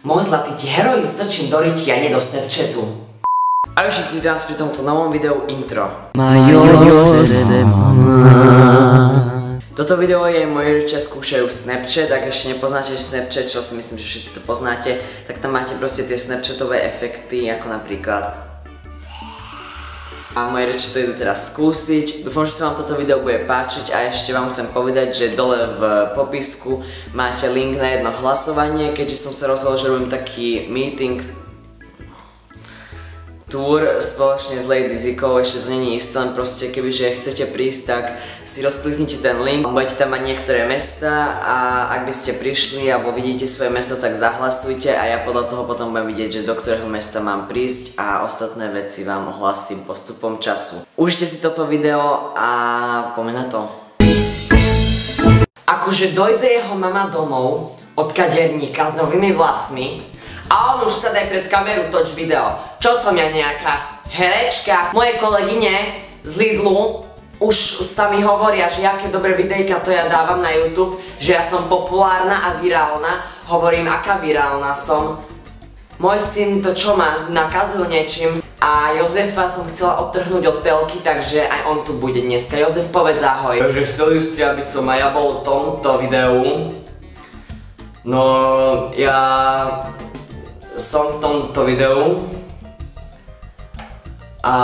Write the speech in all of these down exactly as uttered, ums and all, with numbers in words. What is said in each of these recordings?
Môj zlatý, ti heroin strčím do ryti a nie do Snapchatu. Ahoj všetci, vítam vás pri tomto novom videu intro. Toto video je moji rodičia skúšajú Snapchat, ak ešte nepoznáte Snapchat, čo si myslím, že všetci to poznáte, tak tam máte proste tie Snapchatové efekty, ako napríklad. A moje reči to idú teraz skúsiť. Dúfam, že sa vám toto video bude páčiť a ešte vám chcem povedať, že dole v popisku máte link na jedno hlasovanie, keďže som sa rozhodol, že robím taký meeting tour spoločne s Lady Zikou, ešte to není isté, len proste kebyže chcete prísť, tak si rozkliknite ten link, budete tam mať niektoré mestá a ak by ste prišli alebo vidíte svoje mesto, tak zahlasujte a ja podľa toho potom budem vidieť, že do ktorého mesta mám prísť a ostatné veci vám ohlasím postupom času. Užite si toto video a poďme na to. Akože dojde jeho mama domov od kaderníka s novými vlasmi a on už sa daj pred kameru toč video. Čo som ja, nejaká herečka? Moje kolegyne z Lidlu už sa mi hovoria, že aké dobré videjka to ja dávam na YouTube, že ja som populárna a virálna. Hovorím, aká virálna som. Môj syn to čo ma nakazil niečím a Jozefa som chcela odtrhnúť od telky, takže aj on tu bude dneska. Jozef, povedz ahoj. Takže chceli ste, aby som aj ja bol v tomto videu. No, ja som v tomto videu a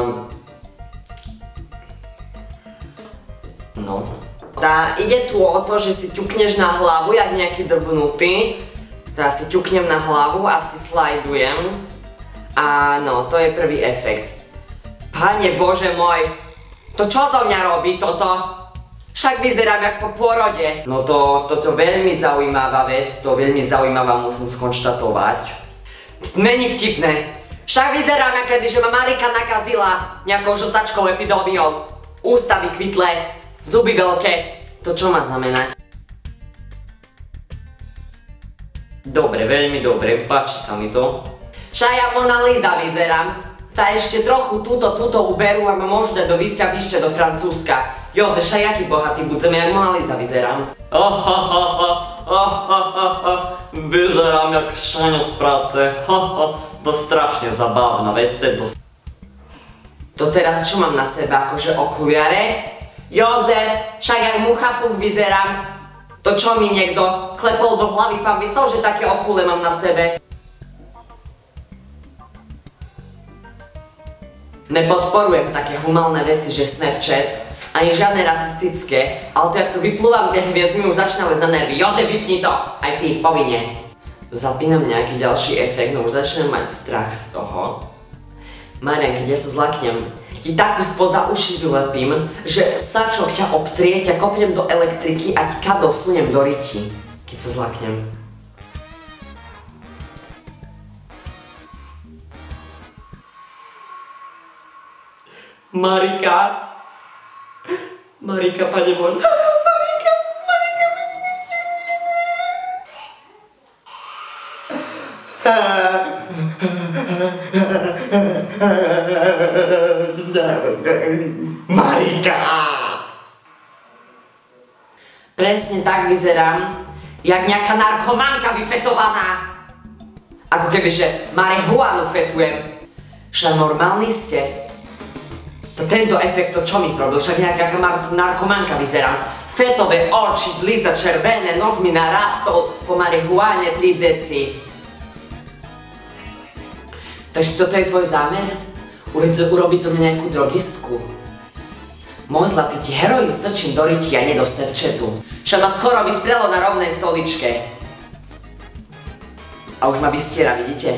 no. Tá, ide tu o to, že si ťukneš na hlavu, jak nejaký drbnutý. Teda si ťuknem na hlavu a si slajdujem. A no, to je prvý efekt. Pane Bože môj, to čo do mňa robí toto? Však vyzerám jak po pôrode. No to, toto veľmi zaujímavá vec, to veľmi zaujímavá musím skonštatovať. Není vtipné. Však vyzerám, ako keby, že ma Marika nakazila nejakou žltačkou epidémiou. Ústa vykvitlé, zuby veľké. To čo má znamenať? Dobre, veľmi dobre, páči sa mi to. Však ja Mona Lisa vyzerám. Tá ešte trochu túto, túto uberú a ma môžu dať do Vyskavište do Francúzska. Joze, však jaký bohatý budeme, jak Mona Lisa vyzerám. Vyzerám jak Šaňo z práce. To strašne zabávna vec, tento. To teraz čo mám na sebe, akože okuliare? Jozef, však jak Muchapuk vyzerám. To čo mi niekto klepol do hlavy pambicou, že také okule mám na sebe? Nepodporujem také humálne veci, že Snapchat, ani žiadne rasistické, ale to jak tu vyplúvam tie hviezdy, mi už začína lesť na nervy. Jozef, vypni to! Aj ty, povinne. Zapínam nejaký ďalší efekt, no už začínam mať strach z toho. Marian, keď ja sa zlaknem, ti takú spoza uši vylepím, že sačok ťa obtrie, ťa kopnem do elektriky a ti kabel vsuniem do ryti, keď sa zlaknem. Marika. Marika, Pane Bože. Marika, Marika. Marika. Presne tak vyzerám, jak nejaká narkománka vyfetovaná. Ako kebyže marihuanu fetujem. Však normálni ste. To tento efekt, to čo mi zrobil, však nejaká narkománka vyzerám. Fetové oči, líca červené, nos mi narastol po marihuáne tri deci. Takže toto je tvoj zámer? Urobiť zo mňa nejakú drogistku? Môj zlatý, ti heroin strčím do ryti a nie do Snapchatu. Však ma skoro vystrelo na rovnej stoličke. A už ma vystiera, vidíte?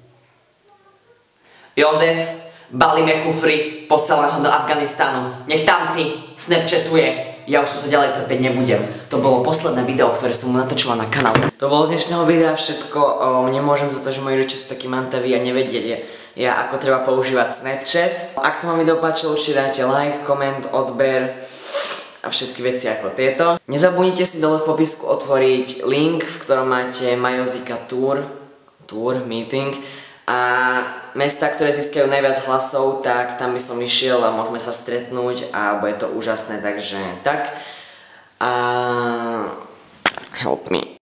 Jozef, balíme kufry, posielame ho do Afganistánu. Nech tam si Snapchatuje. Ja už toto ďalej trpeť nebudem. To bolo posledné video, ktoré som mu natočila na kanál. To bolo z dnešného videa všetko. O, nemôžem za to, že moji rodičia sú takí mantaví a nevedie ja, ako treba používať Snapchat. Ak sa vám video páčilo, určite dajte like, koment, odber a všetky veci ako tieto. Nezabudnite si dole v popisku otvoriť link, v ktorom máte Majozika Tour, Tour, Meeting. A mesta, ktoré získajú najviac hlasov, tak tam by som išiel a môžeme sa stretnúť a bude to úžasné, takže tak. A help me.